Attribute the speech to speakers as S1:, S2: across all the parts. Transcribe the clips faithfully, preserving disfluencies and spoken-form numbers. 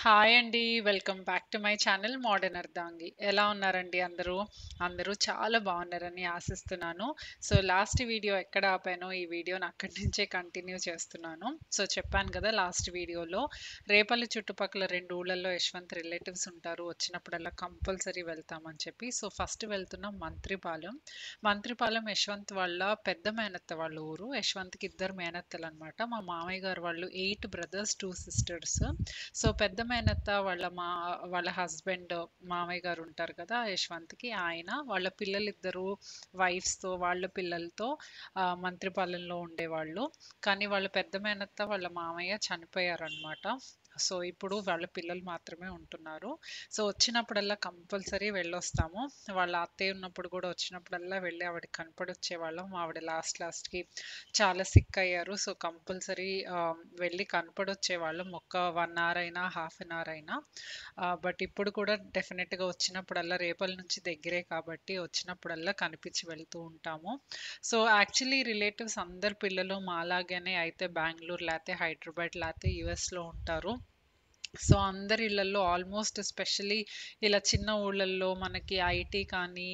S1: Hi అండి. Welcome back to my channel modern అర్ధాంగి. ఎలా ఉన్నారండి అందరూ? అందరూ చాలా బాగున్నారని ఆశిస్తున్నాను. సో లాస్ట్ వీడియో ఎక్కడ ఆపానో ఈ వీడియోని అక్కడి నుంచే కంటిన్యూ చేస్తున్నాను. సో చెప్పాను కదా లాస్ట్ వీడియోలో రేపల్లి చుట్టుపక్కల రెండు ఊళ్ళల్లో యశ్వంత్ రిలేటివ్స్ ఉంటారు. వచ్చినప్పుడల్లా కంపల్సరీ వెళ్తామని చెప్పి. సో ఫస్ట్ వెళ్తున్నాం మంత్రిపాలెం. మంత్రిపాలెం యశ్వంత్ వాళ్ళ పెద్ద మేనత్త వాళ్ళ ఊరు. యశ్వంత్కి ఇద్దరు మేనత్తలు అనమాట. మా మామయ్య గారు వాళ్ళు eight brothers two sisters. So పెద్ద మేనత్త వాళ్ళ మా వాళ్ళ హస్బెండ్ మామయ్య గారు ఉంటారు కదా యశ్వంత్కి, ఆయన వాళ్ళ పిల్లలిద్దరు వైఫ్స్తో వాళ్ళ పిల్లలతో ఆ, మంత్రిపాలెంలో ఉండేవాళ్ళు. కానీ వాళ్ళ పెద్ద మేనత్త వాళ్ళ మామయ్య చనిపోయారనమాట. సో ఇప్పుడు వాళ్ళ పిల్లలు మాత్రమే ఉంటున్నారు. సో వచ్చినప్పుడల్లా కంపల్సరీ వెళ్ళొస్తాము. వాళ్ళ అత్తయ్య ఉన్నప్పుడు కూడా వచ్చినప్పుడల్లా వెళ్ళి ఆవిడకి కనపడొచ్చేవాళ్ళం. ఆవిడ లాస్ట్ లాస్ట్కి చాలా సిక్ అయ్యారు. సో కంపల్సరీ వెళ్ళి కనపడొచ్చేవాళ్ళం, ఒక వన్ అవర్ అయినా హాఫ్ అన్ అవర్ అయినా. బట్ ఇప్పుడు కూడా డెఫినెట్గా వచ్చినప్పుడల్లా రేపల నుంచి దగ్గరే కాబట్టి వచ్చినప్పుడల్లా కనిపించి వెళ్తూ ఉంటాము. సో యాక్చువల్లీ రిలేటివ్స్ అందరి పిల్లలు మాలాగానే అయితే బెంగళూరు లేకపోతే హైదరాబాద్ లేకపోతే యుఎస్లో ఉంటారు. సో అందరి ఇళ్ళల్లో ఆల్మోస్ట్ ఎస్పెషల్లీ ఇలా చిన్న ఊళ్ళల్లో మనకి ఐటీ కానీ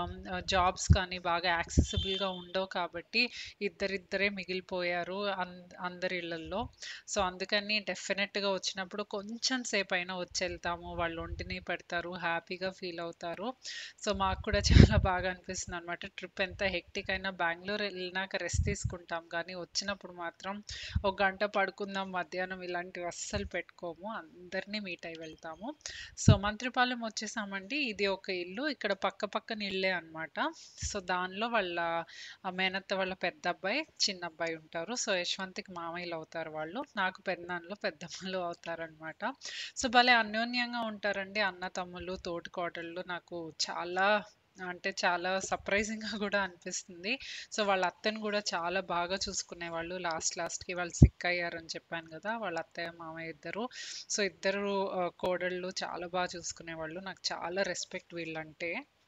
S1: జాబ్స్ కానీ బాగా యాక్సెసిబుల్గా ఉండవు కాబట్టి ఇద్దరిద్దరే మిగిలిపోయారు అన్ అందరి ఇళ్ళల్లో. సో అందుకని డెఫినెట్గా వచ్చినప్పుడు కొంచెం సేపు అయినా వచ్చి వెళ్తాము. వాళ్ళు వండిని పెడతారు, హ్యాపీగా ఫీల్ అవుతారు. సో మాకు కూడా చాలా బాగా అనిపిస్తుంది అనమాట. ట్రిప్ ఎంత హెక్టిక్ అయినా బెంగళూరు వెళ్ళినాక రెస్ట్ తీసుకుంటాం, కానీ వచ్చినప్పుడు మాత్రం ఒక గంట పడుకుందాం మధ్యాహ్నం ఇలాంటివి అస్సలు పెట్టుకోము. అందరినీ మీట్ అయి వెళ్తాము. సో మంత్రిపాలెం వచ్చేసామండి. ఇది ఒక ఇల్లు, ఇక్కడ పక్క పక్కన ఇళ్ళే అనమాట. సో దానిలో వాళ్ళ ఆ మేనత్త వాళ్ళ పెద్ద అబ్బాయి చిన్న అబ్బాయి ఉంటారు. సో యశ్వంత్కి మామయ్యలు అవుతారు వాళ్ళు, నాకు పెద్దనాన్నలు పెద్దమ్మలు అవుతారు అనమాట. సో భలే అన్యోన్యంగా ఉంటారండి అన్న తమ్ముళ్ళు తోటికోడళ్ళు. నాకు చాలా అంటే చాలా సర్ప్రైజింగ్గా కూడా అనిపిస్తుంది. సో వాళ్ళ అత్తని కూడా చాలా బాగా చూసుకునేవాళ్ళు. లాస్ట్ లాస్ట్కి వాళ్ళు సిక్ అయ్యారని చెప్పాను కదా, వాళ్ళ అత్తయ్య మామయ్య ఇద్దరు. సో ఇద్దరు ఆ, కోడళ్ళు చాలా బాగా చూసుకునేవాళ్ళు. నాకు చాలా రెస్పెక్ట్ వీళ్ళంటే.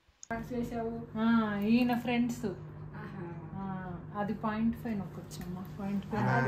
S1: ఆ, ఈయన ఫ్రెండ్స్ అది పాయింట్ ఫైవ్ నొక్కొచ్చమ్మా. పాయింట్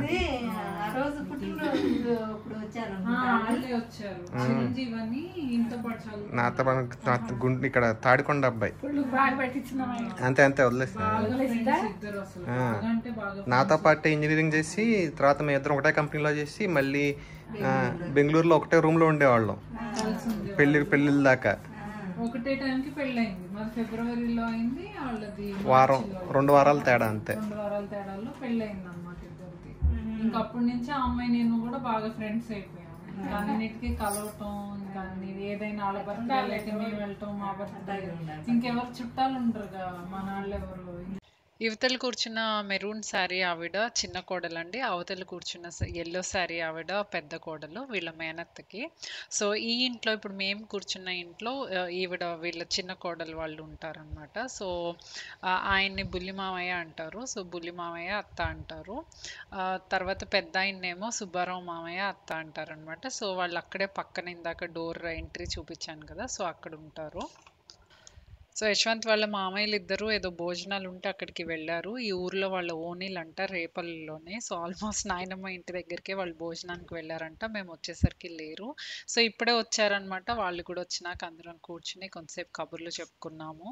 S1: వచ్చారు చిరంజీవి అని ఇంత పడు
S2: నాతో పాటు గుండు ఇక్కడ తాడికొండ అబ్బాయి అంతే అంతే వదిలేస్తాను.
S1: ఇద్దరు అసలు అంటే బాగా
S2: నాతో పాటు ఇంజనీరింగ్ చేసి తర్వాత మేము ఇద్దరం ఒకటే కంపెనీలో చేసి మళ్ళీ ఆ, బెంగళూరులో ఒకటే రూమ్ లో ఉండేవాళ్ళం పెళ్లి పెళ్లిళ్ళ దాకా.
S1: ఒకటే టైంకి పెళ్ళయింది. మరి ఫిబ్రవరిలో అయింది వాళ్ళది,
S2: వారం రెండు వారాలు తేడా అంతే.
S1: రెండు వారాల తేడాలో పెళ్ళయింది అన్నమాట ఇద్దరికి. ఇంకా అప్పటి నుంచి ఆ అమ్మాయి నేను కూడా బాగా ఫ్రెండ్స్ అయిపోయాము. ఇంకా అన్నిటికీ కలవటం, ఇంకా అన్ని ఏదైనా వాళ్ళ బర్త్డే మేము వెళ్ళటం, మా బర్త్డే ఇంకెవరు చుట్టాలు ఉంటారు కదా మన వాళ్ళు ఎవరు. యువతలు కూర్చున్న మెరూన్ శారీ ఆవిడ చిన్న కోడలు అండి, అవతలు కూర్చున్న ఎల్లో శారీ ఆవిడ పెద్ద కోడలు వీళ్ళ మేనత్తకి. సో ఈ ఇంట్లో ఇప్పుడు మేము కూర్చున్న ఇంట్లో ఆ, ఈవిడ వీళ్ళ చిన్న కోడలు వాళ్ళు ఉంటారనమాట. సో ఆ, ఆయన్ని బుల్లి మామయ్య అంటారు. సో బుల్లి మామయ్య అత్త అంటారు. ఆ, తర్వాత పెద్ద ఆయన్నేమో సుబ్బారావు మామయ్య అత్త అంటారనమాట. సో వాళ్ళు అక్కడే పక్కన ఇందాక డోర్ ఎంట్రీ చూపించాను కదా, సో అక్కడ ఉంటారు. సో యశ్వంత్ వాళ్ళ మామయ్యలు ఇద్దరు ఏదో భోజనాలు ఉంటే అక్కడికి వెళ్ళారు. ఈ ఊర్లో వాళ్ళ ఓనీలు అంట రేపల్లిలోనే. సో ఆల్మోస్ట్ నాయనమ్మ ఇంటి దగ్గరికే వాళ్ళు భోజనానికి వెళ్ళారంట. మేము వచ్చేసరికి లేరు. సో ఇప్పుడే వచ్చారనమాట. వాళ్ళు కూడా వచ్చినాక అందరం కూర్చుని కొంతసేపు కబుర్లు చెప్పుకున్నాము.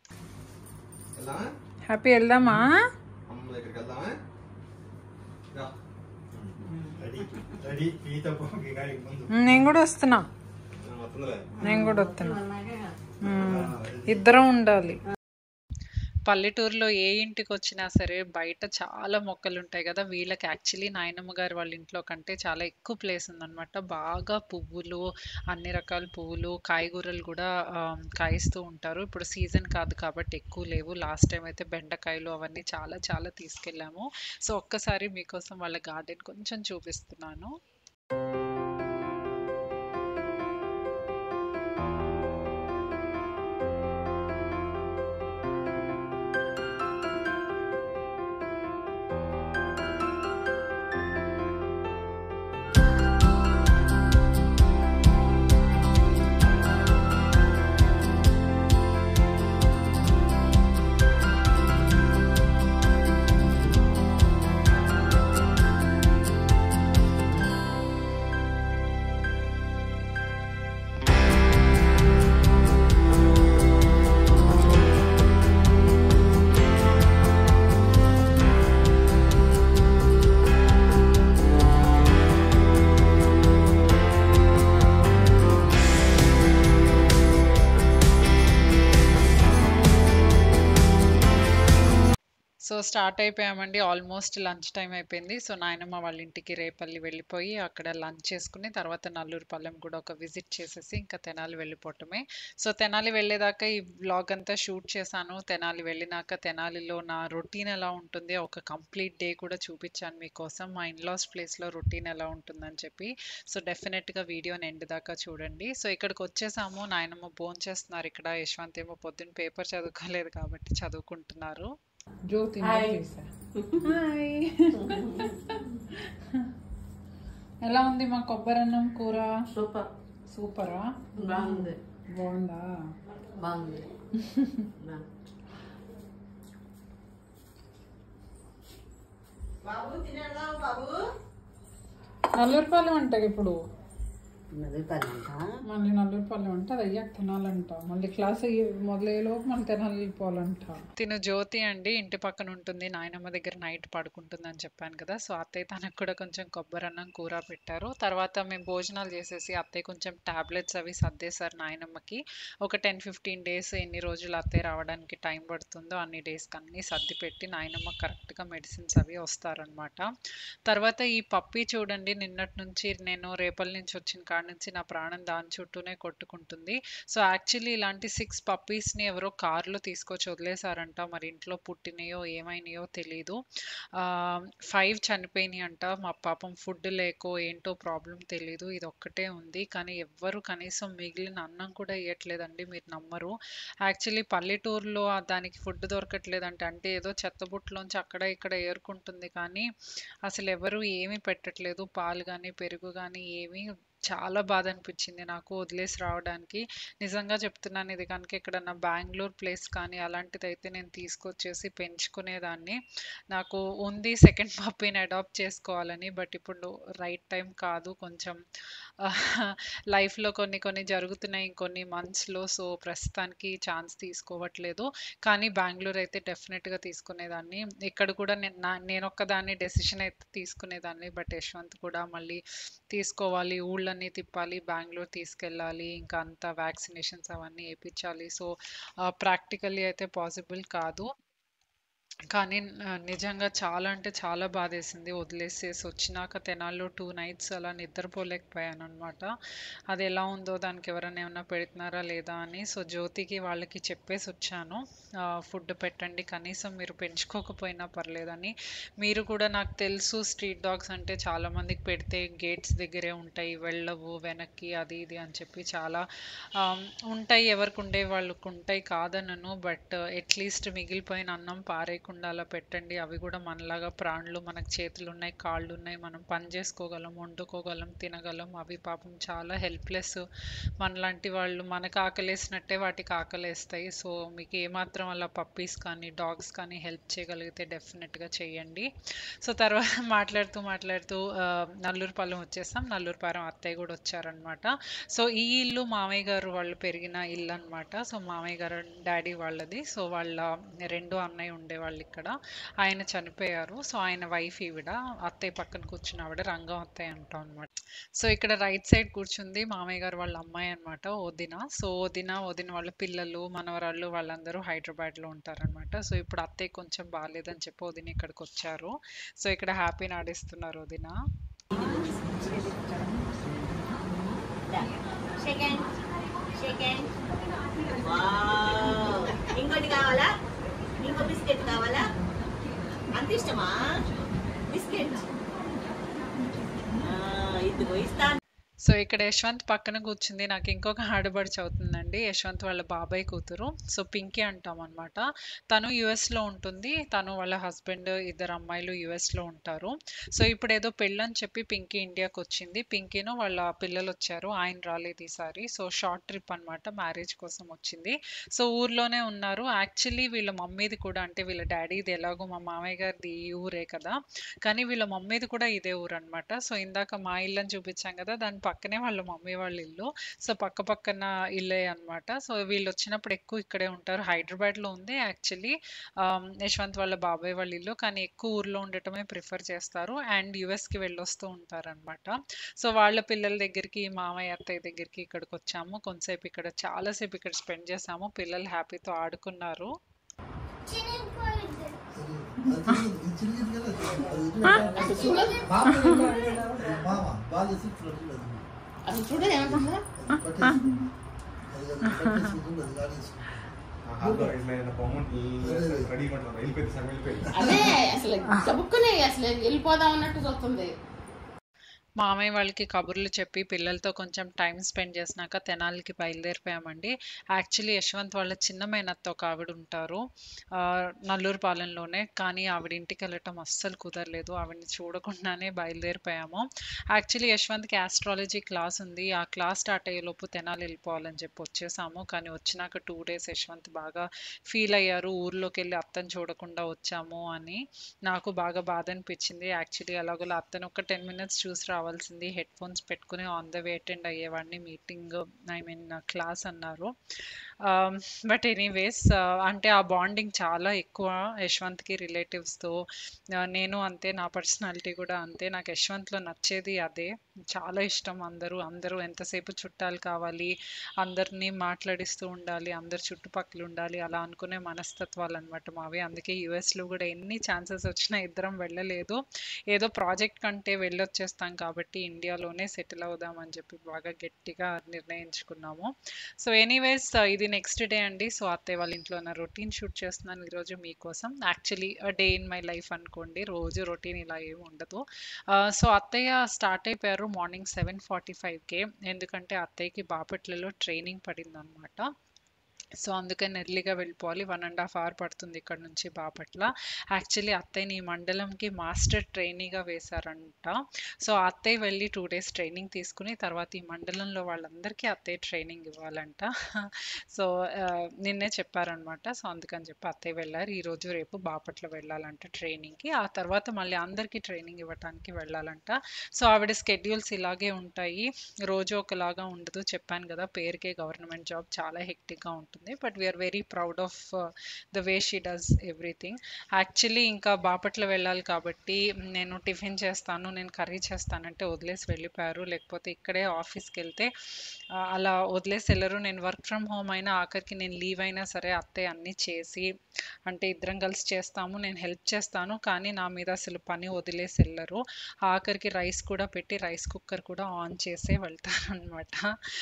S1: హ్యాపీ వెళ్దామా? నేను కూడా వస్తున్నా నేను కూడా వస్తున్నా ఇద్దరం ఉండాలి. పల్లెటూరులో ఏ ఇంటికి వచ్చినా సరే బయట చాలా మొక్కలు ఉంటాయి కదా. వీళ్ళకి యాక్చువల్లీ నాయనమ్మ గారు వాళ్ళ ఇంట్లో కంటే చాలా ఎక్కువ ప్లేస్ ఉందన్నమాట. బాగా పువ్వులు, అన్ని రకాల పువ్వులు, కాయగూరలు కూడా ఆ, కాయిస్తూ ఉంటారు. ఇప్పుడు సీజన్ కాదు కాబట్టి ఎక్కువ లేవు. లాస్ట్ టైం అయితే బెండకాయలు అవన్నీ చాలా చాలా తీసుకెళ్ళాము. సో ఒక్కసారి మీకోసం వాళ్ళ గార్డెన్ కొంచెం చూపిస్తున్నాను. సో స్టార్ట్ అయిపోయామండి. ఆల్మోస్ట్ లంచ్ టైం అయిపోయింది. సో నాయనమ్మ వాళ్ళ ఇంటికి రేపల్లి వెళ్ళిపోయి అక్కడ లంచ్ చేసుకుని తర్వాత నల్లూరుపాలెం కూడా ఒక విజిట్ చేసేసి ఇంకా తెనాలి వెళ్ళిపోవటమే. సో తెనాలి వెళ్ళేదాకా ఈ వ్లాగ్ అంతా షూట్ చేశాను. తెనాలి వెళ్ళినాక తెనాలిలో నా రొటీన్ ఎలా ఉంటుంది ఒక కంప్లీట్ డే కూడా చూపించాను మీకోసం. మా ఇన్లాస్ ప్లేస్లో రొటీన్ ఎలా ఉంటుందని చెప్పి. సో డెఫినెట్గా వీడియోని ఎండ్ దాకా చూడండి. సో ఇక్కడికి వచ్చేసాము. నాయనమ్మ భోంచేస్తున్నారు చేస్తున్నారు ఇక్కడ. యశ్వంత్ ఏమో పొద్దున్న పేపర్ చదువుకోలేదు కాబట్టి చదువుకుంటున్నారు. జ్యోతి ఎలా ఉంది మా కొబ్బరన్నం కూర?
S3: సూపర్.
S1: సూపరా?
S3: బాగుంది.
S1: బాగుందా?
S3: బాగుంది. బాబు తినేదా బాబు?
S1: నల్లూరుపాలెం అంట ఇప్పుడు.
S3: నల్లూరుపాలెం అంట.
S1: మళ్ళీ నల్లూరుపాలెం అంట. అది అయ్యాక తినాలంట. మళ్ళీ క్లాస్ అయ్యి మొదలయ్యేలోపు మళ్ళీ తినాలి వెళ్ళిపోవాలంట. తిను జ్యోతి అండి ఇంటి పక్కన ఉంటుంది. నాయనమ్మ దగ్గర నైట్ పడుకుంటుంది అని చెప్పాను కదా. సో అత్తయ్య తనకు కూడా కొంచెం కొబ్బరన్నం కూర పెట్టారు. తర్వాత మేము భోజనాలు చేసేసి అత్తయ్య కొంచెం టాబ్లెట్స్ అవి సర్దేశారు నాయనమ్మకి. ఒక టెన్ ఫిఫ్టీన్ డేస్ ఎన్ని రోజులు అత్తయ్య రావడానికి టైం పడుతుందో అన్ని డేస్కి అన్నీ సర్ది పెట్టి నాయనమ్మ కరెక్ట్గా మెడిసిన్స్ అవి వస్తారనమాట. తర్వాత ఈ పప్పి చూడండి నిన్నటి నుంచి నేను రేపల్ నుంచి వచ్చిన కాడ నుంచి నా ప్రాణం దాని చుట్టూనే కొట్టుకుంటుంది. సో యాక్చువల్లీ ఇలాంటి సిక్స్ పప్పీస్ని ఎవరో కార్లో తీసుకొచ్చి వదిలేశారంట. మరి ఇంట్లో పుట్టినాయో ఏమైనాయో తెలీదు. ఫైవ్ చనిపోయినాయి అంట. మా పాపం ఫుడ్ లేకో ఏంటో ప్రాబ్లం తెలీదు. ఇది ఒక్కటే ఉంది. కానీ ఎవ్వరు కనీసం మిగిలిన అన్నం కూడా ఇవ్వట్లేదండి. మీరు నమ్మరు. యాక్చువల్లీ పల్లెటూరులో దానికి ఫుడ్ దొరకట్లేదంటే అంటే ఏదో చెత్తబుట్టలోంచి అక్కడ ఇక్కడ ఏరుకుంటుంది కానీ అసలు ఎవరు ఏమీ పెట్టట్లేదు. పాలు కానీ పెరుగు కానీ ఏమీ. చాలా బాధ అనిపించింది నాకు వదిలేసి రావడానికి. నిజంగా చెప్తున్నాను ఇది కనుక ఎక్కడన్నా బెంగళూరు ప్లేస్ కానీ అలాంటిది అయితే నేను తీసుకొచ్చేసి పెంచుకునేదాన్ని. నాకు ఉంది సెకండ్ పప్పీని అడాప్ట్ చేసుకోవాలని. బట్ ఇప్పుడు రైట్ టైం కాదు. కొంచెం లైఫ్లో కొన్ని కొన్ని జరుగుతున్నాయి ఇంకొన్ని మంత్స్లో. సో ప్రస్తుతానికి ఛాన్స్ తీసుకోవట్లేదు. కానీ బెంగళూరు అయితే డెఫినెట్గా తీసుకునేదాన్ని. ఇక్కడ కూడా నేను నా నేను ఒక్కదాన్ని డెసిషన్ అయితే తీసుకునేదాన్ని. బట్ యశ్వంత్ కూడా మళ్ళీ తీసుకోవాలి, ఊళ్ళన్నీ తిప్పాలి, బెంగళూరు తీసుకెళ్ళాలి, ఇంకా అంతా వ్యాక్సినేషన్స్ అవన్నీ వేయించాలి. సో ప్రాక్టికల్లీ అయితే పాసిబుల్ కాదు. కానీ నిజంగా చాలా అంటే చాలా బాధేసింది. వదిలేసేసి వచ్చినాక తెనాల్లో టూ నైట్స్ అలా నిద్రపోలేకపోయాను అనమాట. అది ఎలా ఉందో దానికి ఎవరైనా ఏమైనా పెడుతున్నారా లేదా అని. సో జ్యోతికి వాళ్ళకి చెప్పేసి వచ్చాను ఫుడ్ పెట్టండి కనీసం మీరు పెంచుకోకపోయినా పర్లేదని. మీరు కూడా నాకు తెలుసు స్ట్రీట్ డాగ్స్ అంటే చాలామందికి పెడితే గేట్స్ దగ్గరే ఉంటాయి, వెళ్ళవు వెనక్కి అది ఇది అని చెప్పి చాలా ఉంటాయి. ఎవరికి ఉండే వాళ్ళకు ఉంటాయి కాదనను. బట్ అట్లీస్ట్ మిగిలిపోయిన అన్నం పారేయకుండా అలా పెట్టండి. అవి కూడా మనలాగా ప్రాణులు. మనకు చేతులు ఉన్నాయి, కాళ్ళు ఉన్నాయి, మనం పని చేసుకోగలం, వండుకోగలం, తినగలం. అవి పాపం చాలా హెల్ప్లెస్. మనలాంటి వాళ్ళు మనకు ఆకలేసినట్టే వాటికి ఆకలేస్తాయి. సో మీకు ఏమాత్రం అలా పప్పీస్ కానీ డాగ్స్ కానీ హెల్ప్ చేయగలిగితే డెఫినెట్గా చేయండి. సో తర్వాత మాట్లాడుతూ మాట్లాడుతూ నల్లూరుపాలెం వచ్చేసాం. నల్లూరుపాలెం అత్తయ్య కూడా వచ్చారనమాట. సో ఈ ఇల్లు మామయ్య గారు వాళ్ళు పెరిగిన ఇల్లు అనమాట. సో మామయ్య గారు డాడీ వాళ్ళది. సో వాళ్ళ రెండో అన్నయ్య ఉండేవాళ్ళు ఇక్కడ. ఆయన చనిపోయారు. సో ఆయన వైఫ్ ఈవిడ. అత్తయ్య పక్కన కూర్చున్న ఆవిడ రంగం అత్తయ్య అంటాం అనమాట. సో ఇక్కడ రైట్ సైడ్ కూర్చుంది మామయ్య గారు వాళ్ళ అమ్మాయి అనమాట, వదిన. సో వదిన వదిన వాళ్ళ పిల్లలు మనవరాళ్ళు వాళ్ళందరూ హైదరాబాద్లో ఉంటారనమాట. సో ఇప్పుడు అత్తయ్య కొంచెం బాగాలేదని చెప్పి వదిన ఇక్కడికి వచ్చారు. సో ఇక్కడ హ్యాపీ నాడిస్తున్నారు వదిన.
S3: ఇంకోటి కావాలా? ఇంకో బిస్కెట్ కావాలా? అంత ఇష్టమా బిస్కెట్? ఇదిగో ఇస్తాను.
S1: సో ఇక్కడ యశ్వంత్ పక్కన కూర్చుంది. నాకు ఇంకొక ఆడబడిచి అవుతుందండి, యశ్వంత్ వాళ్ళ బాబాయ్ కూతురు. సో పింకీ అంటాం అనమాట. తను యుఎస్లో ఉంటుంది. తను వాళ్ళ హస్బెండ్ ఇద్దరు అమ్మాయిలు యుఎస్లో ఉంటారు. సో ఇప్పుడు ఏదో పెళ్ళని చెప్పి పింకీ ఇండియాకి వచ్చింది. పింకీను వాళ్ళ పిల్లలు వచ్చారు. ఆయన రాలేదు ఈసారి. సో షార్ట్ ట్రిప్ అనమాట, మ్యారేజ్ కోసం వచ్చింది. సో ఊర్లోనే ఉన్నారు. యాక్చువల్లీ వీళ్ళ మమ్మీది కూడా అంటే వీళ్ళ డాడీది ఎలాగో మా మామయ్య గారిది ఈ ఊరే కదా, కానీ వీళ్ళ మమ్మీది కూడా ఇదే ఊరు అనమాట. సో ఇందాక మా ఇల్లని చూపించాం కదా, దాని పక్కనే వాళ్ళ మమ్మీ వాళ్ళ ఇల్లు. సో పక్క పక్కన ఇల్లే అనమాట. సో వీళ్ళు వచ్చినప్పుడు ఎక్కువ ఇక్కడే ఉంటారు. హైదరాబాద్లో ఉంది యాక్చువల్లీ యశ్వంత్ వాళ్ళ బాబాయ్ వాళ్ళ ఇల్లు, కానీ ఎక్కువ ఊర్లో ఉండటమే ప్రిఫర్ చేస్తారు. అండ్ యుఎస్కి వెళ్ళొస్తూ ఉంటారనమాట. సో వాళ్ళ పిల్లల దగ్గరికి మామయ్య అత్తయ్య దగ్గరికి ఇక్కడికి వచ్చాము. కొంతసేపు ఇక్కడ చాలాసేపు ఇక్కడ స్పెండ్ చేసాము. పిల్లలు హ్యాపీతో ఆడుకున్నారు.
S4: అసలు చూడదు అసలు చూడదు ఏమంటుందా అదే అసలు చబుక్కునే అసలు వెళ్ళిపోదాం అన్నట్టు చూస్తుంది.
S1: మామయ్య వాళ్ళకి కబుర్లు చెప్పి పిల్లలతో కొంచెం టైం స్పెండ్ చేసినాక తెనాలికి బయలుదేరిపోయామండి. యాక్చువల్లీ యశ్వంత్ వాళ్ళ చిన్న మేనత్త ఒక ఆవిడ ఉంటారు ఆ, నల్లూరుపాలెంలోనే. కానీ ఆవిడ ఇంటికి వెళ్ళటం అస్సలు కుదరలేదు. ఆవిడని చూడకుండానే బయలుదేరిపోయాము. యాక్చువల్లీ యశ్వంత్కి ఆస్ట్రాలజీ క్లాస్ ఉంది. ఆ క్లాస్ స్టార్ట్ అయ్యేలోపు తెనాలి వెళ్ళిపోవాలని చెప్పి వచ్చేసాము. కానీ వచ్చినాక టూ డేస్ యశ్వంత్ బాగా ఫీల్ అయ్యారు. ఊర్లోకి వెళ్ళి అత్తని చూడకుండా వచ్చాము అని. నాకు బాగా బాధ అనిపించింది. యాక్చువల్లీ అలాగోలా అత్తను ఒక టెన్ మినిట్స్ చూసి రావాల్సింది. హెడ్ ఫోన్స్ పెట్టుకుని ఆన్ ద వే అటెండ్ అయ్యేవాడిని. మీటింగ్ ఐ మీన్ క్లాస్ అన్నారు. బట్ ఎనీవేస్ అంటే ఆ బాండింగ్ చాలా ఎక్కువ యశ్వంత్కి రిలేటివ్స్తో. నేను అంతే, నా పర్సనాలిటీ కూడా అంతే. నాకు యశ్వంత్లో నచ్చేది అదే. చాలా ఇష్టం అందరూ అందరూ ఎంతసేపు చుట్టాలు కావాలి, అందరినీ మాట్లాడిస్తూ ఉండాలి, అందరు చుట్టుపక్కల ఉండాలి, అలా అనుకునే మనస్తత్వాలు అనమాట మావి. అందుకే యూఎస్లో కూడా ఎన్ని ఛాన్సెస్ వచ్చినా ఇద్దరం వెళ్ళలేదు. ఏదో ప్రాజెక్ట్ కంటే వెళ్ళొచ్చేస్తాం కాబట్టి ఇండియాలోనే సెటిల్ అవుదామని చెప్పి బాగా గట్టిగా నిర్ణయించుకున్నాము. సో ఎనీవేస్ ఇది నెక్స్ట్ డే అండి. సో అత్తయ్య వాళ్ళ ఇంట్లో నా రొటీన్ షూట్ చేస్తున్నాను ఈరోజు మీకోసం. Actually day in my life అనుకోండి, రోజు రొటీన్ ఇలా ఏమి ఉండదు. సో అత్తయ్య స్టార్ట్ అయిపోయారు మార్నింగ్ సెవెన్ ఫార్టీ ఫైవ్కే. ఎందుకంటే అత్తయ్యకి బాపట్లలో ట్రైనింగ్ పడింది అనమాట. సో అందుకని ఎర్లీగా వెళ్ళిపోవాలి. వన్ అండ్ హాఫ్ అవర్ పడుతుంది ఇక్కడ నుంచి బాపట్ల. యాక్చువల్లీ అత్తయ్యని ఈ మండలంకి మాస్టర్ ట్రైనీగా వేశారంట. సో అత్తయ్య వెళ్ళి టూ డేస్ ట్రైనింగ్ తీసుకుని తర్వాత ఈ మండలంలో వాళ్ళందరికీ అత్తయ్య ట్రైనింగ్ ఇవ్వాలంట. సో నిన్నే చెప్పారనమాట. సో అందుకని చెప్పి అత్తయ్య వెళ్ళారు. ఈరోజు రేపు బాపట్ల వెళ్ళాలంట ట్రైనింగ్కి. ఆ తర్వాత మళ్ళీ అందరికీ ట్రైనింగ్ ఇవ్వడానికి వెళ్ళాలంట. సో ఆవిడ స్కెడ్యూల్స్ ఇలాగే ఉంటాయి, రోజు ఒకలాగా ఉండదు. చెప్పాను కదా, పేరుకే గవర్నమెంట్ జాబ్, చాలా హెక్టిక్గా ఉంటుంది. But we are very proud of the way she does everything. Actually ఇంకా బాపట్ల వెళ్ళాలి కాబట్టి నేను టిఫిన్ చేస్తాను, నేను కర్రీ చేస్తానంటే వదిలేసి వెళ్ళిపోయారు. లేకపోతే ఇక్కడే ఆఫీస్కి వెళ్తే అలా వదిలేసి వెళ్ళరు. నేను వర్క్ ఫ్రమ్ హోమ్ అయినా ఆఖరికి నేను లీవ్ అయినా సరే అత్తయ్య అన్నీ చేసి, అంటే ఇద్దరం కలిసి చేస్తాము, నేను హెల్ప్ చేస్తాను, కానీ నా మీద అసలు పని వదిలేసి వెళ్ళరు. ఆఖరికి రైస్ కూడా పెట్టి రైస్ కుక్కర్ కూడా ఆన్ చేసే వెళ్తారనమాట.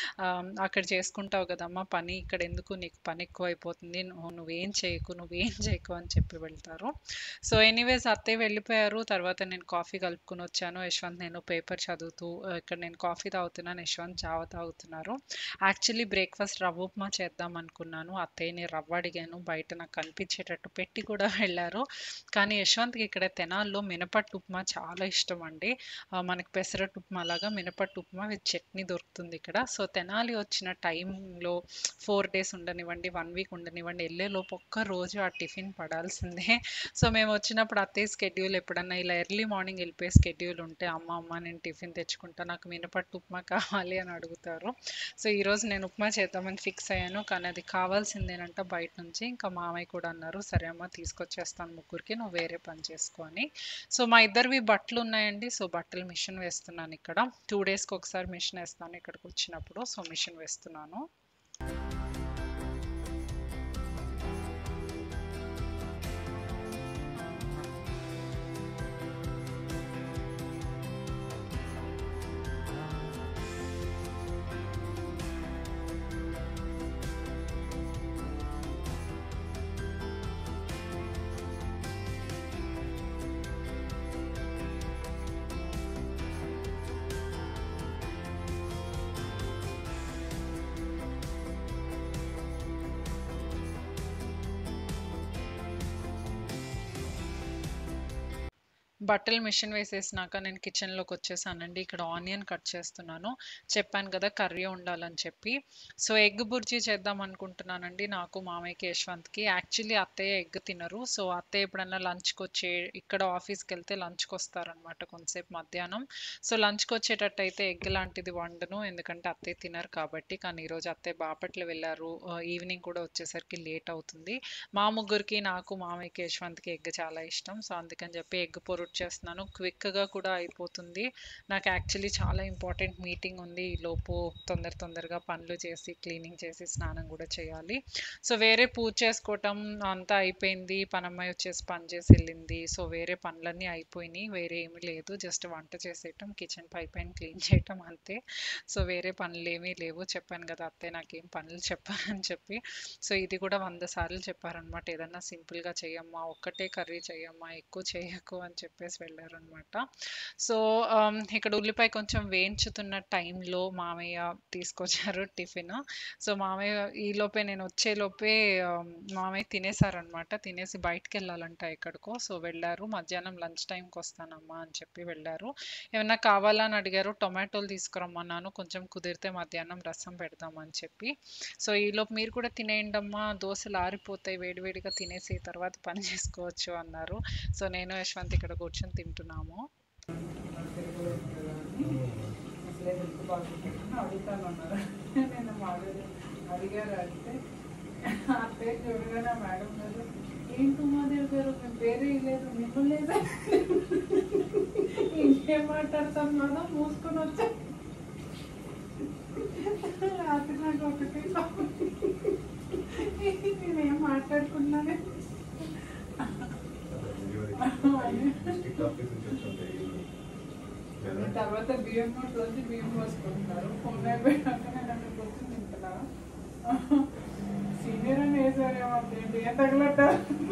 S1: అక్కడ చేసుకుంటావు కదమ్మా పని, ఇక్కడ ఎందుకు నీకు పని ఎక్కువ అయిపోతుంది, నువ్వు నువ్వేం చేయకు నువ్వేం చేయకు అని చెప్పి వెళ్తారు. సో ఎనీవేస్ అత్తయ్య వెళ్ళిపోయారు. తర్వాత నేను కాఫీ కలుపుకుని వచ్చాను. యశ్వంత్ నేను పేపర్ చదువుతూ, ఇక్కడ నేను కాఫీ తాగుతున్నాను, యశ్వంత్ జావ తాగుతున్నారు. యాక్చువల్లీ బ్రేక్ఫాస్ట్ రవ్వ ఉప్మా చేద్దాం అనుకున్నాను. అత్తయ్యని రవ్వ అడిగాను, బయట నాకు కనిపించేటట్టు పెట్టి కూడా వెళ్ళారు. కానీ యశ్వంత్కి ఇక్కడ తెనాల్లో మినపట్టు ఉప్మా చాలా ఇష్టం అండి. మనకి పెసరట్టు ఉప్మా లాగా మినపట్టు ఉప్మా విత్ చట్నీ దొరుకుతుంది ఇక్కడ. సో తెనాలి వచ్చిన టైంలో ఫోర్ డేస్ ఉండనివ్వండి, వన్ వీక్ ఉండనివ్వండి, వెళ్ళేలోపు ఒక్క రోజు ఆ టిఫిన్ పడాల్సిందే. సో మేము వచ్చినప్పుడు అత్తయ్య స్కెడ్యూల్ ఎప్పుడన్నా ఇలా ఎర్లీ మార్నింగ్ వెళ్ళిపోయే స్కెడ్యూల్ ఉంటే, అమ్మ అమ్మ నేను టిఫిన్ తెచ్చుకుంటా, నాకు మినపట్టు ఉప్మా కావాలి అని అడుగుతారు. సో ఈరోజు నేను ఉప్మా చేద్దామని ఫిక్స్ అయ్యాను, కానీ అది కావాల్సిందేనంట బయట నుంచి. ఇంకా మామయ్య కూడా అన్నారు, సరే అమ్మ తీసుకొచ్చేస్తాను ముగ్గురికి, నువ్వు వేరే పని చేసుకొని. సో మా ఇద్దరివి బట్టలు ఉన్నాయండి. సో బట్టలు మిషన్ వేస్తున్నాను ఇక్కడ. టూ డేస్కి ఒకసారి మిషన్ వేస్తాను ఇక్కడికి వచ్చినప్పుడు. సో మిషన్ వేస్తున్నాను. బట్టలు మిషన్ వేసేసినాక నేను కిచెన్లోకి వచ్చేసానండి. ఇక్కడ ఆనియన్ కట్ చేస్తున్నాను. చెప్పాను కదా కర్రీ ఉండాలని చెప్పి. సో ఎగ్ బుర్జీ చేద్దాం అనుకుంటున్నానండి, నాకు మామయ్యకి యశ్వంత్కి. యాక్చువల్లీ అత్తయ్య ఎగ్ తినరు. సో అత్తయ్య ఎప్పుడన్నా లంచ్కి వచ్చే, ఇక్కడ ఆఫీస్కి వెళ్తే లంచ్కి వస్తారనమాట కొంతసేపు మధ్యాహ్నం. సో లంచ్కి వచ్చేటట్టు అయితే ఎగ్ లాంటిది వండను, ఎందుకంటే అత్తయ్య తినరు కాబట్టి. కానీ ఈరోజు అత్తయ్య బాపట్ల వెళ్ళారు, ఈవినింగ్ కూడా వచ్చేసరికి లేట్ అవుతుంది. మా ముగ్గురికి, నాకు మామయ్యకి యశ్వంత్కి ఎగ్ చాలా ఇష్టం. సో అందుకని చెప్పి ఎగ్ పొరుట్ చేస్తున్నాను. క్విక్‌గా కూడా అయిపోతుంది. నాకు యాక్చువల్లీ చాలా ఇంపార్టెంట్ మీటింగ్ ఉంది. ఈలోపు తొందర తొందరగా పనులు చేసి, క్లీనింగ్ చేసి, స్నానం కూడా చేయాలి. సో, వేరే పూజ చేసుకోవటం అంతా అయిపోయింది. పనమ్మాయి వచ్చేసి పని చేసి వెళ్ళింది. సో, వేరే పనులన్నీ అయిపోయినాయి. వేరే ఏమీ లేదు. జస్ట్ వంట చేసేయటం, కిచెన్ పైపైన క్లీన్ చేయటం అంతే. సో, వేరే పనులేమీ లేవు. చెప్పాను కదా అత్తయ్య నాకేం పనులు చెప్పారని చెప్పి. సో, ఇది కూడా వంద సార్లు చెప్పారనమాట. ఏదన్నా సింపుల్‌గా చెయ్యమ్మా, ఒక్కటే కర్రీ చెయ్యమ్మా, ఎక్కువ చేయకు అని చెప్పేసి వెళ్ళారనమాట. సో, ఆహ్, ఇక్కడ ఉల్లిపాయ కొంచెం వేయించుతున్న టైంలో మామయ్య తీసుకొచ్చారు టిఫిన్. సో, మామయ్య ఈలోపే నేను వచ్చేలోపే ఆహ్, మామయ్య తినేసారనమాట. తినేసి బయటికెళ్ళాలంట ఎక్కడికో. సో, వెళ్ళారు. మధ్యాహ్నం లంచ్ టైంకి వస్తానమ్మా అని చెప్పి వెళ్ళారు. ఏమన్నా కావాలా అని అడిగారు. టొమాటోలు తీసుకురమ్మన్నాను. కొంచెం కుదిరితే మధ్యాహ్నం రసం పెడదామని చెప్పి. సో, ఈలోపు మీరు కూడా తినేయండమ్మా, దోసలు ఆరిపోతాయి, వేడివేడిగా తినేసి తర్వాత పని చేసుకోవచ్చు అన్నారు. సో, నేను యశ్వంత్ ఇక్కడ కూర్చొని తింటున్నాము.
S5: అసలే హెల్త్ బాగుంటుంది అడుగుతాను అన్నారు. నేను మాట్లాడి అడిగారు అంటే అత్తయ్య చూడగానే మేడం గారు ఏంటి ఉమాదేవి గారు మేము పేరే లేదు మిమ్మల్ని లేదా ఇంకేం మాట్లాడతాను మేడం మూసుకొని వచ్చా. రాత్రి నాకు ఒకటి నేనేం మాట్లాడుకున్నానే తర్వాత బియ్యం రోజు బియ్యం పోసుకుంటున్నారు. ఫోన్ అయిపోయాక నేను అక్కడ కూర్చొని తింటున్నా. సీనియర్ అని వేసారేమో ఏంటి ఏ తగలట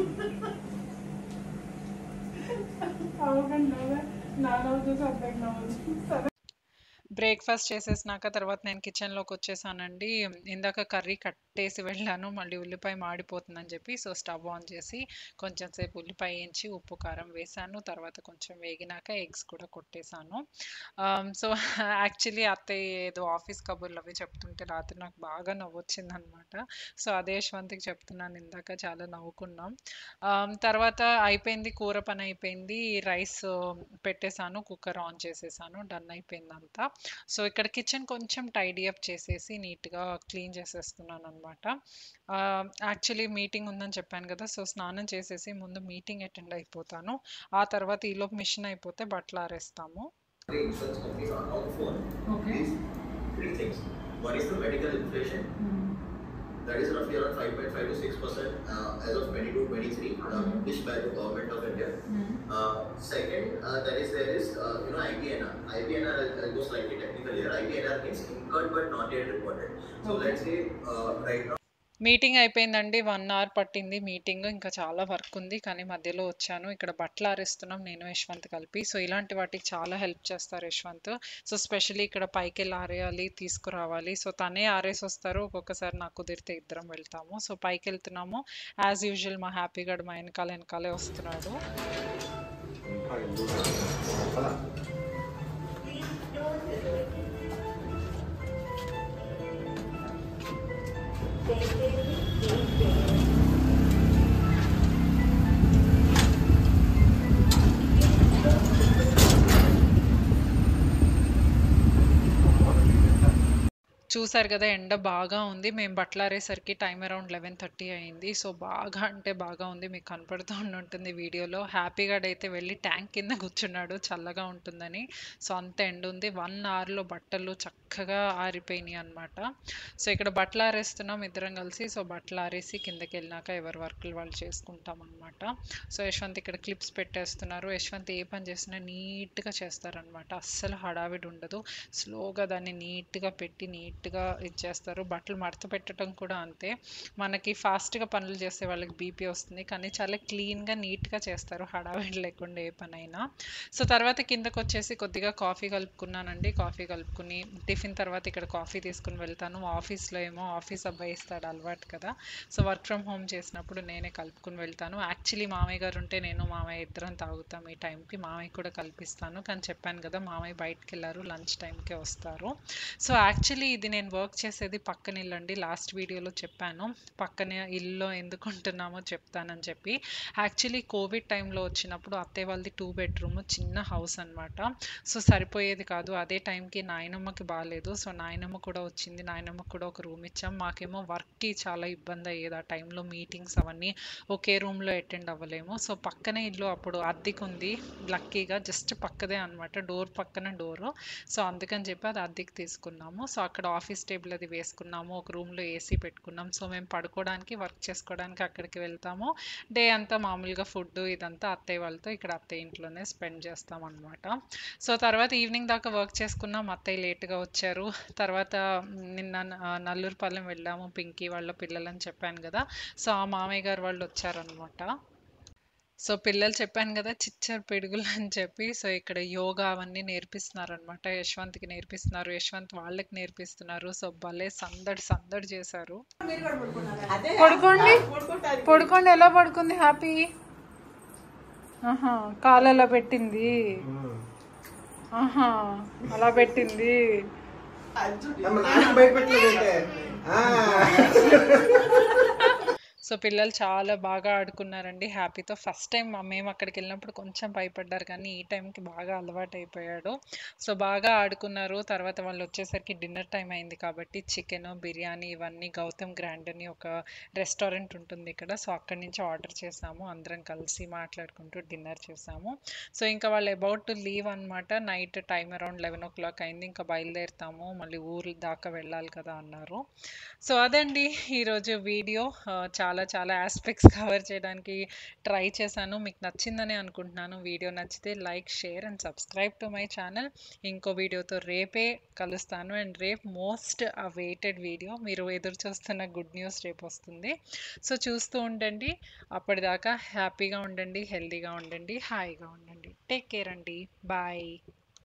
S5: అవ్వకుండా నాన్న చూసి అర్థం నవ్వచ్చు. సరే
S1: బ్రేక్‌ఫాస్ట్ చేసేసినాక తర్వాత నేను కిచెన్‌లోకి వచ్చేసానండి. ఇందాక కర్రీ కట్టేసి వెళ్ళాను. మళ్ళీ ఉల్లిపాయ మాడిపోతుందని చెప్పి సో, స్టవ్ ఆన్ చేసి కొంచెం సేపు ఉల్లిపాయ వేయించి ఉప్పు, కారం వేశాను. తర్వాత కొంచెం వేగినాక ఎగ్స్ కూడా కొట్టేసాను. ఆహ్, సో, యాక్చువల్లీ అత్తయ్య ఏదో ఆఫీస్ కబుర్లు అవి చెప్తుంటే రాత్రి నాకు బాగా నవ్వొచ్చిందనమాట. సో, అదే యశ్వంత్‌కి చెప్తున్నాను ఇందాక చాలా నవ్వుకున్నాం. ఆహ్, తర్వాత అయిపోయింది. కూర పని అయిపోయింది. రైస్ పెట్టేసాను. కుక్కర్ ఆన్ చేసేసాను. డన్ అయిపోయిందంతా. సో, ఇక్కడ కిచెన్ కొంచెం టైడీ అప్ చేసేసి నీట్‌గా క్లీన్ చేసేస్తున్నాననమాట. ఆహ్, యాక్చువల్లీ మీటింగ్ ఉందని చెప్పాను కదా! సో, స్నానం చేసేసి ముందు మీటింగ్ అటెండ్ అయిపోతాను. ఆ తర్వాత ఈలోపు మిషన్ అయిపోతే బట్టలు ఆరేస్తాము.
S6: The insurance companies are on the phone.
S5: Okay
S6: These three things. One is the medical inflation. That is roughly around five point five to six percent uh, as of twenty-two twenty-three, uh, published by the government of India. Uh, second, uh, that is there is uh, you know I B N R. I B N R, I'll, I'll go slightly technical here. I B N R means incurred but not yet reported. So
S5: Okay.
S6: let's say uh, right now.
S1: Meeting అయిపోయిందండి. One hour పట్టింది meeting. ఇంకా చాలా work ఉంది. కానీ మధ్యలో వచ్చాను. ఇక్కడ బట్టలు ఆరేస్తున్నాం నేను, యశ్వంత్ కలిపి. సో, ఇలాంటి వాటికి చాలా హెల్ప్ చేస్తారు యశ్వంత్. సో, స్పెషల్లీ ఇక్కడ పైకెళ్ళి ఆరేయాలి, తీసుకురావాలి. సో, తనే ఆరేసి వస్తారు. ఒక్కొక్కసారి నాకు కుదిరితే ఇద్దరం వెళ్తాము. సో, పైకెళ్తున్నాము. యాజ్ యూజువల్ మా హ్యాపీ గడ్ మా వెనకాల వెనకాలే వస్తున్నాడు. చూసారు కదా ఎండ బాగా ఉంది. మేము బట్టలు ఆరేసరికి టైం అరౌండ్ లెవెన్ థర్టీ అయింది. సో, బాగా అంటే బాగా ఉంది. మీకు కనపడుతూ ఉంటుంది వీడియోలో. హ్యాపీగా అయితే వెళ్ళి ట్యాంక్ కింద కూర్చున్నాడు చల్లగా ఉంటుందని. సో, అంత ఎండ ఉంది. వన్ అవర్లో బట్టలు చక్కగా ఆరిపోయినాయి అనమాట. సో, ఇక్కడ బట్టలు ఆరేస్తున్నాం ఇద్దరం కలిసి. సో, బట్టలు ఆరేసి కిందకి వెళ్ళినాక ఎవరి వర్కులు వాళ్ళు చేసుకుంటాం అనమాట. సో, యశ్వంత్ ఇక్కడ క్లిప్స్ పెట్టేస్తున్నారు. యశ్వంత్ ఏ పని చేసినా నీట్‌గా చేస్తారనమాట. అస్సలు హడావిడి ఉండదు. స్లోగా దాన్ని నీట్‌గా పెట్టి నీట్‌గా ఇచ్చేస్తారు. బట్టలు మడత పెట్టడం కూడా అంతే. మనకి ఫాస్ట్‌గా పనులు చేసే వాళ్ళకి బీపీ వస్తుంది. కానీ చాలా క్లీన్‌గా, నీట్‌గా చేస్తారు. హడావిడి లేకుండా ఏ పనైనా. సో, తర్వాత కిందకొచ్చేసి కొద్దిగా కాఫీ కలుపుకున్నానండి. కాఫీ కలుపుకుని టిఫిన్ తర్వాత ఇక్కడ కాఫీ తీసుకొని వెళ్తాను. ఆఫీస్‌లో ఏమో ఆఫీస్ అబ్బాయి ఇస్తాడు అలవాటు కదా! సో, వర్క్ ఫ్రమ్ హోమ్ చేసినప్పుడు నేనే కలుపుకొని వెళ్తాను. యాక్చువల్లీ మామయ్య గారు ఉంటే నేను, మామయ్య ఇద్దరం తాగుతాం ఈ టైంకి. మామయ్య కూడా కల్పిస్తాను. కానీ చెప్పాను కదా మామయ్య బయటికెళ్లారు. లంచ్ టైంకే వస్తారు. సో, యాక్చువల్లీ ఇది ఇది నేను వర్క్ చేసేది పక్కన ఇల్లు అండి. లాస్ట్ వీడియోలో చెప్పాను పక్కనే ఇల్లు ఎందుకు ఉంటున్నామో చెప్తానని చెప్పి. యాక్చువల్లీ కోవిడ్ టైంలో వచ్చినప్పుడు అత్తయ్య వాళ్ళది టూ బెడ్రూమ్ చిన్న హౌస్ అనమాట. సో సరిపోయేది కాదు. అదే టైంకి నాయనమ్మకి బాగాలేదు. సో నాయనమ్మ కూడా వచ్చింది. నాయనమ్మకి కూడా ఒక రూమ్ ఇచ్చాం. మాకేమో వర్క్కి చాలా ఇబ్బంది అయ్యేది ఆ టైంలో. మీటింగ్స్ అవన్నీ ఒకే రూమ్లో అటెండ్ అవ్వలేము. సో పక్కనే ఇల్లు అప్పుడు అద్దెకు ఉంది. లక్కీగా జస్ట్ పక్కదే అనమాట, డోర్ పక్కన డోరు. సో అందుకని చెప్పి అది అద్దెకి తీసుకున్నాము. సో అక్కడ ఆఫీస్ టేబుల్ అది వేసుకున్నాము. ఒక రూమ్లో ఏసీ పెట్టుకున్నాం. సో మేము పడుకోవడానికి వర్క్ చేసుకోవడానికి అక్కడికి వెళ్తాము. డే అంతా మామూలుగా ఫుడ్ ఇదంతా అత్తయ్య వాళ్ళతో ఇక్కడ అత్తయ్య ఇంట్లోనే స్పెండ్ చేస్తాం అనమాట. సో తర్వాత ఈవినింగ్ దాకా వర్క్ చేసుకున్నాం. అత్తయ్య లేట్గా వచ్చారు. తర్వాత నిన్న న- నల్లూరుపాలెం వెళ్ళాము పింకీ వాళ్ళ పిల్లలని చెప్పాను కదా. సో ఆ మామయ్య గారు వాళ్ళు వచ్చారనమాట. సో పిల్లలు చెప్పాను కదా చిచ్చర పిడుగులు అని చెప్పి. సో ఇక్కడ యోగా అవన్నీ నేర్పిస్తున్నారు అనమాట. యశ్వంత్కి నేర్పిస్తున్నారు, యశ్వంత్ వాళ్ళకి నేర్పిస్తున్నారు. సో భలే సందడి సందడి చేశారు. పడుకోండి పడుకోండి. ఎలా పడుకుంది హ్యాపీ? ఆహా కాలు ఎలా పెట్టింది? ఆహా అలా పెట్టింది. సో పిల్లలు చాలా బాగా ఆడుకున్నారండి హ్యాపీతో. ఫస్ట్ టైం మేము అక్కడికి వెళ్ళినప్పుడు కొంచెం భయపడ్డారు, కానీ ఈ టైంకి బాగా అలవాటు అయిపోయాడు. సో బాగా ఆడుకున్నారు. తర్వాత వాళ్ళు వచ్చేసరికి డిన్నర్ టైం అయింది కాబట్టి చికెన్ బిర్యానీ ఇవన్నీ గౌతమ్ గ్రాండ్ అని ఒక రెస్టారెంట్ ఉంటుంది ఇక్కడ. సో అక్కడి నుంచి ఆర్డర్ చేసాము. అందరం కలిసి మాట్లాడుకుంటూ డిన్నర్ చేసాము. సో ఇంకా వాళ్ళు అబౌట్ టు లీవ్ అనమాట. Night time around eleven o'clock అయింది. ఇంకా బయలుదేరుతాము, మళ్ళీ ఊరు దాకా వెళ్ళాలి కదా అన్నారు. సో అదండి ఈరోజు వీడియో. ఆ, చాలా చాలా ఆస్పెక్ట్స్ కవర్ చేయడానికి ట్రై చేశాను. మీకు నచ్చిందని అనుకుంటున్నాను. వీడియో నచ్చితే like share and subscribe to my channel. ఇంకో వీడియోతో రేపే కలుస్తాను. అండ్ రేపు మోస్ట్ అవైటెడ్ వీడియో, మీరు ఎదురు చూస్తున్న గుడ్ న్యూస్ రేపు వస్తుంది. సో చూస్తూ ఉండండి. అప్పటిదాకా హ్యాపీగా ఉండండి, హెల్తీగా ఉండండి, హాయిగా ఉండండి. టేక్ కేర్ అండి. బాయ్.